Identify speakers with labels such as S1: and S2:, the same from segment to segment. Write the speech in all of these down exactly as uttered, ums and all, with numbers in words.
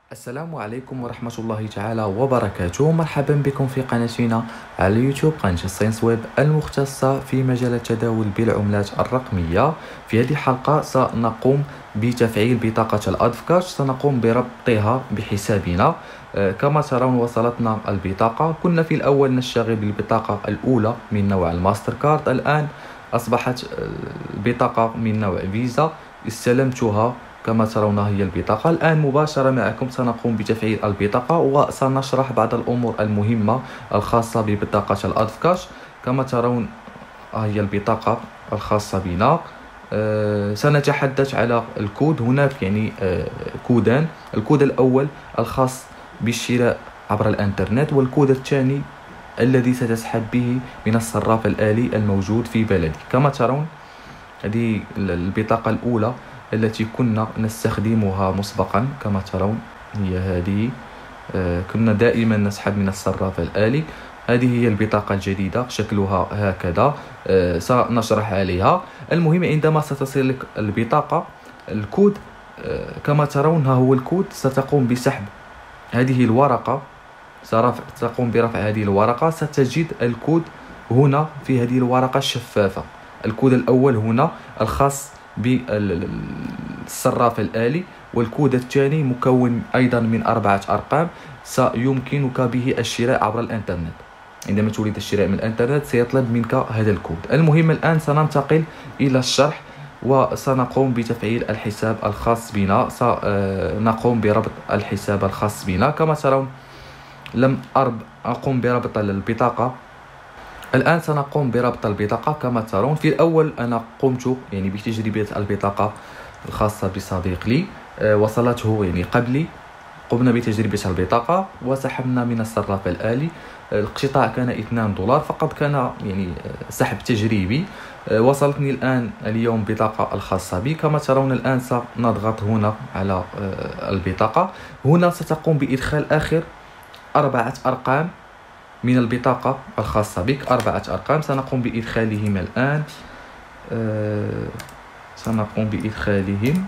S1: السلام عليكم ورحمة الله تعالى وبركاته. مرحبا بكم في قناتنا على اليوتيوب، قناة ساينس ويب المختصة في مجال التداول بالعملات الرقمية. في هذه الحلقة سنقوم بتفعيل بطاقة الأدفكاش، سنقوم بربطها بحسابنا. كما ترون وصلتنا البطاقة. كنا في الأول نشتغل بالبطاقة الأولى من نوع الماستر كارد، الآن أصبحت البطاقة من نوع فيزا، استلمتها كما ترون هي البطاقة. الآن مباشرة معكم سنقوم بتفعيل البطاقة وسنشرح بعض الأمور المهمة الخاصة ببطاقة الأدفكاش. كما ترون هي البطاقة الخاصة بنا. أه سنتحدث على الكود. هناك يعني أه كودان، الكود الأول الخاص بالشراء عبر الانترنت، والكود الثاني الذي ستسحب به من الصراف الآلي الموجود في بلدي. كما ترون هذه البطاقة الأولى التي كنا نستخدمها مسبقا، كما ترون هي هذه. آه كنا دائما نسحب من الصراف الآلي. هذه هي البطاقة الجديدة، شكلها هكذا. آه سنشرح عليها. المهم عندما ستصل لك البطاقة الكود، آه كما ترون ها هو الكود. ستقوم بسحب هذه الورقة، ستقوم برفع هذه الورقة. ستجد الكود هنا في هذه الورقة الشفافة. الكود الأول هنا الخاص بالصراف الآلي، والكود الثاني مكون أيضا من أربعة أرقام سيمكنك به الشراء عبر الإنترنت. عندما تريد الشراء من الإنترنت سيطلب منك هذا الكود. المهم الآن سننتقل إلى الشرح وسنقوم بتفعيل الحساب الخاص بنا. سنقوم بربط الحساب الخاص بنا. كما ترون لم أقوم بربط البطاقة. الآن سنقوم بربط البطاقة. كما ترون في الأول أنا قمت يعني بتجربة البطاقة الخاصة بصديق لي، أه وصلته يعني قبلي. قمنا بتجربة البطاقة وسحبنا من الصراف الآلي. الاقتطاع كان اثنان دولار فقط، كان يعني سحب تجريبي. أه وصلتني الآن اليوم بطاقة الخاصة بي. كما ترون الآن سنضغط هنا على أه البطاقة. هنا ستقوم بإدخال آخر أربعة أرقام من البطاقة الخاصة بك، أربعة أرقام سنقوم بإدخالهم الآن. أه سنقوم بإدخالهم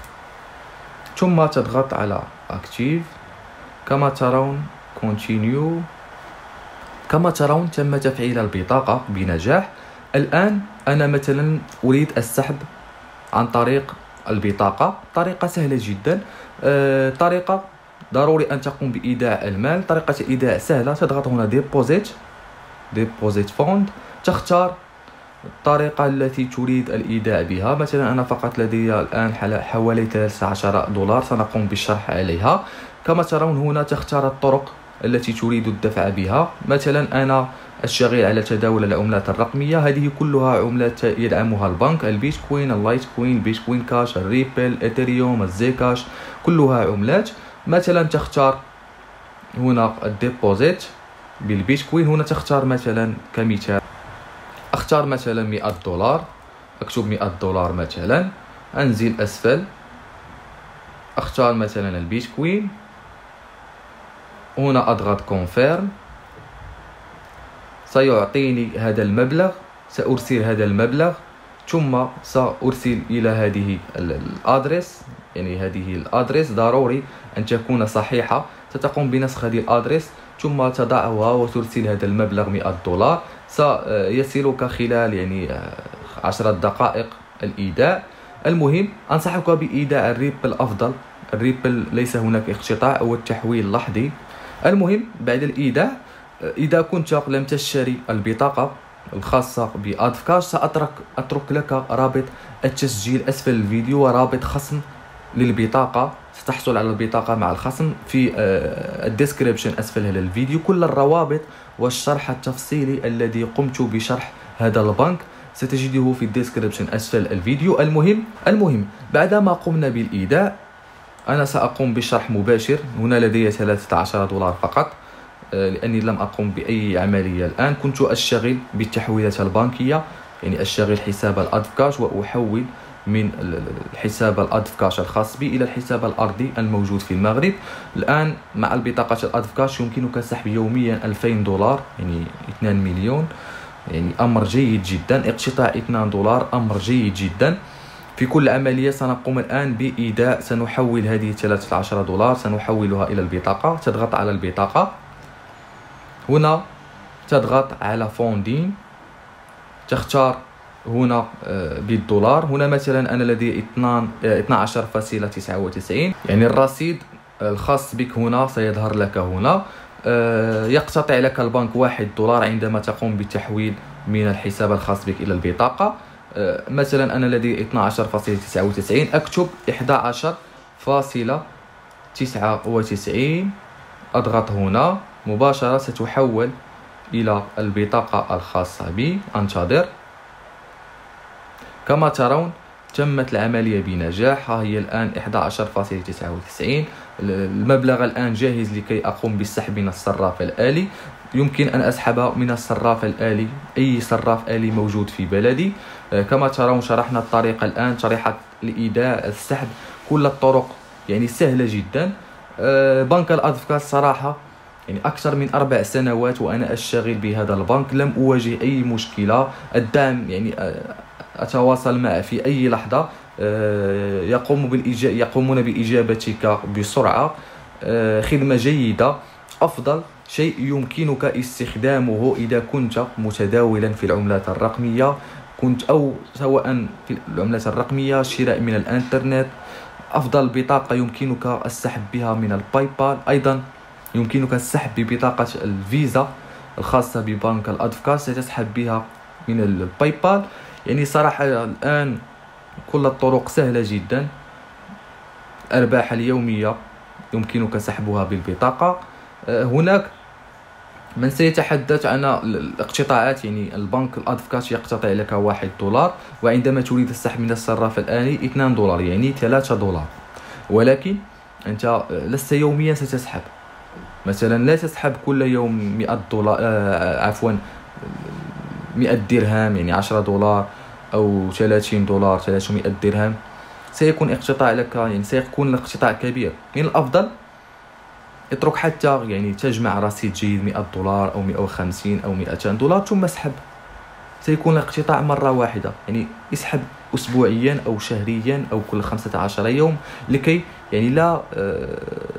S1: ثم تضغط على Active. كما ترون Continue. كما ترون تم تفعيل البطاقة بنجاح. الآن أنا مثلا أريد السحب عن طريق البطاقة. طريقة سهلة جدا. أه طريقة ضروري أن تقوم بإيداع المال. طريقة الإيداع سهلة. تضغط هنا Deposit Deposit Fund، تختار الطريقة التي تريد الإيداع بها. مثلا أنا فقط لدي الآن حوالي ثلاثة عشر دولار، سنقوم بالشرح عليها. كما ترون هنا تختار الطرق التي تريد الدفع بها. مثلا أنا أشتغل على تداول العملات الرقمية. هذه كلها عملات يدعمها البنك: البيتكوين، اللايتكوين، البيتكوين كاش، الريبل، إثيريوم، الزي كاش، كلها عملات. مثلا تختار هنا الديبوزيت بالبيتكوين. هنا تختار مثلا كمثال اختار مثلا مئة دولار، اكتب مئة دولار مثلا، انزل اسفل اختار مثلا البيتكوين. هنا اضغط كونفيرم. سيعطيني هذا المبلغ، سأرسل هذا المبلغ ثم سأرسل إلى هذه الأدرس. يعني هذه الأدرس ضروري أن تكون صحيحة. ستقوم بنسخ هذه الأدرس ثم تضعها وترسل هذا المبلغ مئة دولار. سيصلك خلال يعني عشرة دقائق الإيداع. المهم أنصحك بإيداع الريبل أفضل. الريبل ليس هناك اقتطاع أو التحويل اللحظي. المهم بعد الإيداع، إذا كنت لم تشتري البطاقة الخاصة بأدفكاش سأترك أترك لك رابط التسجيل أسفل الفيديو ورابط خصم للبطاقة. ستحصل على البطاقة مع الخصم في الديسكريبشن أسفل هذا الفيديو. كل الروابط والشرح التفصيلي الذي قمت بشرح هذا البنك ستجده في الديسكريبشن أسفل الفيديو. المهم المهم بعدما قمنا بالإيداع أنا سأقوم بشرح مباشر. هنا لدي ثلاثة عشر دولار فقط لأني لم أقوم بأي عملية الآن. كنت أشتغل بالتحويلات البنكية، يعني أشتغل حساب الأدفكاش وأحول من الحساب الأدفكاش الخاص بي إلى الحساب الأرضي الموجود في المغرب. الآن مع البطاقة الأدفكاش يمكنك سحب يوميا ألفين دولار، يعني اثنين مليون، يعني أمر جيد جدا. اقتطاع اثنين دولار أمر جيد جدا. في كل عملية سنقوم الآن بإيداع، سنحول هذه ثلاثة عشر دولار سنحولها إلى البطاقة. تضغط على البطاقة، هنا تضغط على فوندين، تختار هنا بالدولار. هنا مثلا أنا لدي اثنا عشر فاصلة تسعة وتسعين، يعني الرصيد الخاص بك هنا سيظهر لك هنا. يقتطع لك البنك واحد دولار عندما تقوم بالتحويل من الحساب الخاص بك إلى البطاقة. مثلا أنا لدي اثنا عشر فاصلة تسعة وتسعين، أكتب أحد عشر فاصلة تسعة وتسعين، أضغط هنا مباشرة ستحول إلى البطاقة الخاصة بي. أنتظر. كما ترون تمت العملية بنجاح. ها هي الآن أحد عشر فاصلة تسعة وتسعين. المبلغ الآن جاهز لكي أقوم بالسحب من الصراف الآلي. يمكن أن أسحب من الصراف الآلي، أي صراف آلي موجود في بلدي. كما ترون شرحنا الطريقة الآن، شريحة الإيداع، السحب، كل الطرق يعني سهلة جدا. بنك الأدفكاس صراحة يعني أكثر من أربع سنوات وأنا أشتغل بهذا البنك، لم أواجه أي مشكلة. الدعم يعني أتواصل معه في أي لحظة، يقوم بالإجا... يقومون بإجابتك بسرعة. خدمة جيدة. أفضل شيء يمكنك استخدامه إذا كنت متداولا في العملات الرقمية، كنت أو سواء في العملات الرقمية، شراء من الإنترنت. أفضل بطاقة يمكنك السحب بها من الباي بال. أيضا يمكنك السحب ببطاقة الفيزا الخاصة ببنك الأدفكاس، ستسحب بها من الباي بال. يعني صراحة الآن كل الطرق سهلة جدا. الأرباح اليومية يمكنك سحبها بالبطاقة. هناك من سيتحدث عن الاقتطاعات، يعني البنك الأدفكاس يقتطع لك واحد دولار، وعندما تريد السحب من الصراف الآلي اثنان دولار، يعني ثلاثة دولار. ولكن أنت لست يوميا ستسحب، مثلا لا تسحب كل يوم مئة دولار، آه عفوا مئة درهم، يعني عشرة دولار أو ثلاثين دولار، ثلاثمئة درهم. سيكون اقتطاع لك، يعني سيكون الاقتطاع كبير. من الأفضل اترك حتى يعني تجمع رصيد جيد مئة دولار أو مئة وخمسين أو مئتين دولار ثم اسحب. سيكون الاقتطاع مرة واحدة، يعني اسحب أسبوعيا أو شهريا أو كل خمسة عشر يوم، لكي يعني لا آه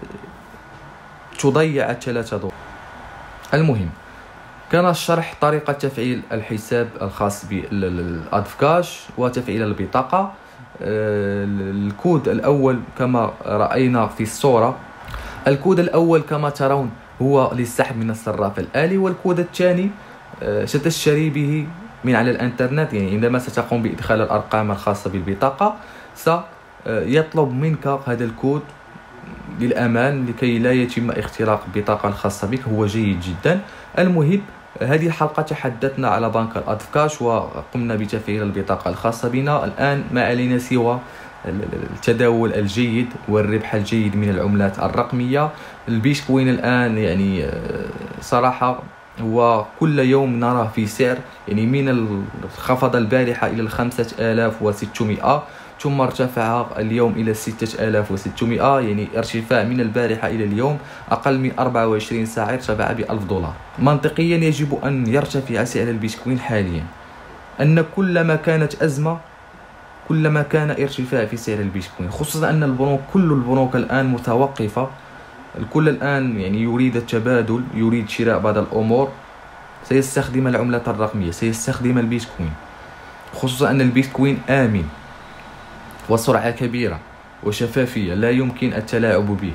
S1: تضيع الثلاثة دولار. المهم كان الشرح طريقة تفعيل الحساب الخاص بالأدفكاش وتفعيل البطاقة. الكود الأول كما رأينا في الصورة، الكود الأول كما ترون هو للسحب من الصراف الآلي، والكود الثاني ستشتري به من على الانترنت. يعني عندما ستقوم بإدخال الأرقام الخاصة بالبطاقة سيطلب منك هذا الكود للأمان لكي لا يتم اختراق البطاقة الخاصة بك، هو جيد جدا. المهم هذه الحلقة تحدثنا على بنك الأدفكاش وقمنا بتفعيل البطاقة الخاصة بنا. الآن ما علينا سوى التداول الجيد والربح الجيد من العملات الرقمية. البيتكوين الآن يعني صراحة هو كل يوم نراه في سعر، يعني من انخفض البارحة إلى الخمسة آلاف وستمائة ثم ارتفع اليوم إلى ستة آلاف وستمائة، يعني ارتفاع من البارحة إلى اليوم أقل من أربعة وعشرين ساعة ارتفع بألف دولار. منطقيا يجب أن يرتفع سعر البيتكوين حاليا، أن كلما كانت أزمة كلما كان ارتفاع في سعر البيتكوين، خصوصا أن البنوك كل البنوك الآن متوقفة. الكل الآن يعني يريد التبادل، يريد شراء بعض الأمور، سيستخدم العملات الرقمية، سيستخدم البيتكوين، خصوصا أن البيتكوين آمن وسرعة كبيرة وشفافية لا يمكن التلاعب به.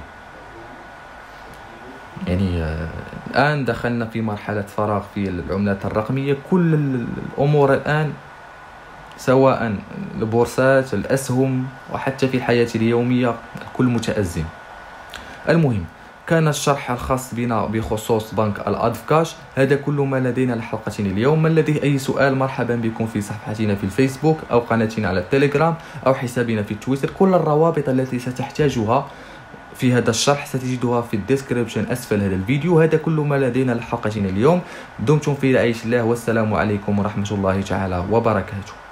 S1: يعني آه الآن دخلنا في مرحلة فراغ في العملات الرقمية. كل الأمور الآن سواء البورصات، الأسهم، وحتى في الحياة اليومية الكل متأزم. المهم كان الشرح الخاص بنا بخصوص بنك الأدفكاش. هذا كل ما لدينا لحلقتنا اليوم. من لديه أي سؤال مرحبا بكم في صفحتنا في الفيسبوك أو قناتنا على التليجرام أو حسابنا في تويتر. كل الروابط التي ستحتاجها في هذا الشرح ستجدها في الديسكريبشن أسفل هذا الفيديو. هذا كل ما لدينا لحلقتنا اليوم. دمتم في رعاية الله، والسلام عليكم ورحمة الله تعالى وبركاته.